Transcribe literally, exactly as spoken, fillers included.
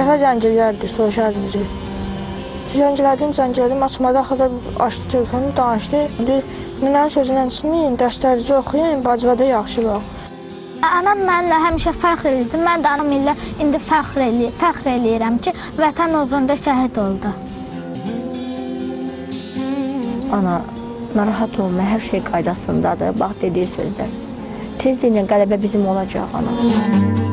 dəfə zəng gəlirdi, soruşardı bizi. Zəng elədim, zəng elədim, açmadı, axırda açdı telefonu, danışdı. Nənənin sözündən çıxmayın, dərslərinizi oxuyun, bacıvada yaxşı bax. Anam mənimlə həmişə fəxr edirdi. Mən də anam ilə indi fəxr eləyirəm, fəxr eləyirəm ki, vətən uğrunda şəhid oldu. Ana, narahat olma, hər şey qaydasındadır. Bax, dediyi sözlər. Tezliklə qələbə bizim olacaq, ana.